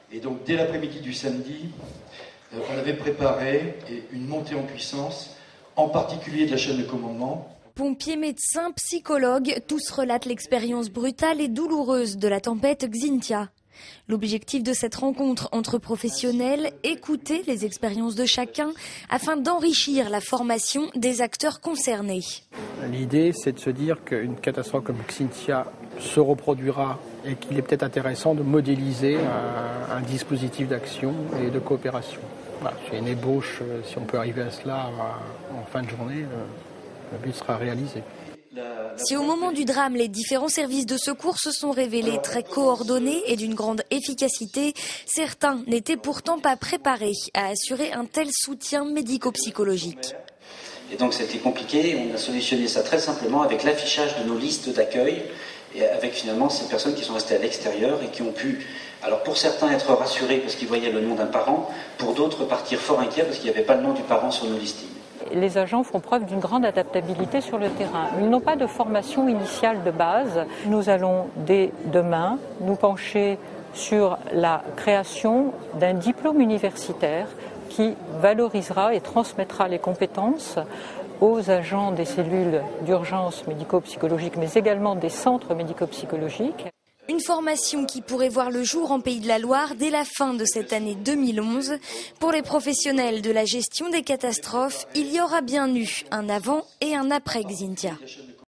Et donc dès l'après-midi du samedi, on avait préparé une montée en puissance, en particulier de la chaîne de commandement. Pompiers, médecins, psychologues, tous relatent l'expérience brutale et douloureuse de la tempête Xynthia. L'objectif de cette rencontre entre professionnels, écouter les expériences de chacun afin d'enrichir la formation des acteurs concernés. L'idée, c'est de se dire qu'une catastrophe comme Xynthia se reproduira et qu'il est peut-être intéressant de modéliser un dispositif d'action et de coopération. Voilà, c'est une ébauche, si on peut arriver à cela en fin de journée, le but sera réalisé. Si au moment du drame, les différents services de secours se sont révélés très coordonnés et d'une grande efficacité, certains n'étaient pourtant pas préparés à assurer un tel soutien médico-psychologique. Et donc c'était compliqué, on a solutionné ça très simplement avec l'affichage de nos listes d'accueil et avec finalement ces personnes qui sont restées à l'extérieur et qui ont pu, alors pour certains être rassurés parce qu'ils voyaient le nom d'un parent, pour d'autres partir fort inquiets parce qu'il n'y avait pas le nom du parent sur nos listings. Les agents font preuve d'une grande adaptabilité sur le terrain. Ils n'ont pas de formation initiale de base. Nous allons dès demain nous pencher sur la création d'un diplôme universitaire qui valorisera et transmettra les compétences aux agents des cellules d'urgence médico-psychologique, mais également des centres médico-psychologiques. Une formation qui pourrait voir le jour en Pays de la Loire dès la fin de cette année 2011. Pour les professionnels de la gestion des catastrophes, il y aura bien eu un avant et un après Xynthia.